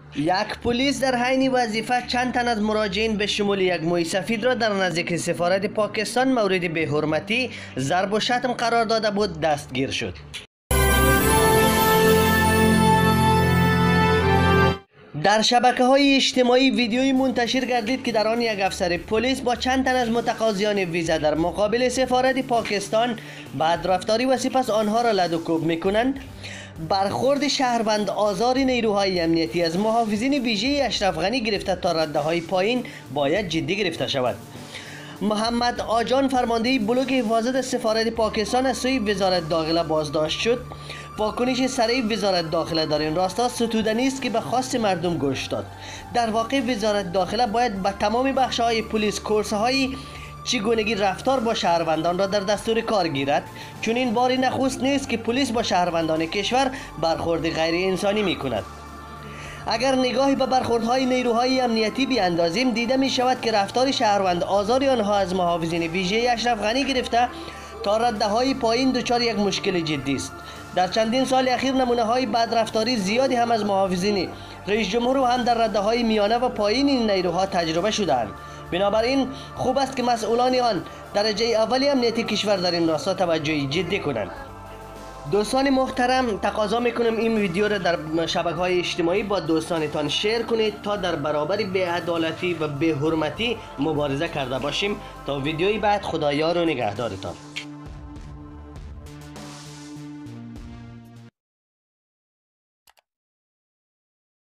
یک پلیس در حین وظیفه چند تن از مراجعین به شمول یک موی سفید را در نزدیک سفارت پاکستان مورد بی‌حرمتی، ضرب و شتم قرار داده بود دستگیر شد. در شبکه‌های اجتماعی ویدیویی منتشر گردید که در آن یک افسر پلیس با چند تن از متقاضیان ویزا در مقابل سفارت پاکستان بدرفتاری و سپس آنها را لد و کوب می‌کنند. برخورد شهروند آزار نیروهای امنیتی از محافظین ویژه اشرف غنی گرفته تا رده‌های پایین باید جدی گرفته شود. محمد آجان فرمانده بلوک حفاظت از سفارت پاکستان از سوی وزارت داخله بازداشت شد. واکنش سریع وزارت داخله در این راستا ستودنی است که به خواست مردم گوش داد. در واقع وزارت داخله باید به تمام بخش‌های پلیس کورس‌های چگونگی رفتار با شهروندان را در دستور کار گیرد، چون این بار نخست نیست که پلیس با شهروندان کشور برخورد غیر انسانی می کند. اگر نگاهی به برخوردهای نیروهای امنیتی بیاندازیم دیده می شود که رفتار شهروند آزار آنها از محافظین ویژه اشرف غنی گرفته تا رده‌های پایین دچار یک مشکل جدی است. در چندین سال اخیر نمونه‌های بدرفتاری زیادی هم از محافظین رئیس جمهور و هم در رده‌های میانه و پایین این نیروها تجربه شده‌اند. بنابراین خوب است که مسئولان آن درجه اولی امنیتی کشور در این راستا توجه جدی کنند. دوستان محترم، تقاضا میکنم این ویدیو را در شبکه‌های اجتماعی با دوستانتان شیر کنید تا در برابر بی‌عدالتی و بی‌حرمتی مبارزه کرده باشیم. تا ویدیوی بعد، خدایا و نگهدارتان.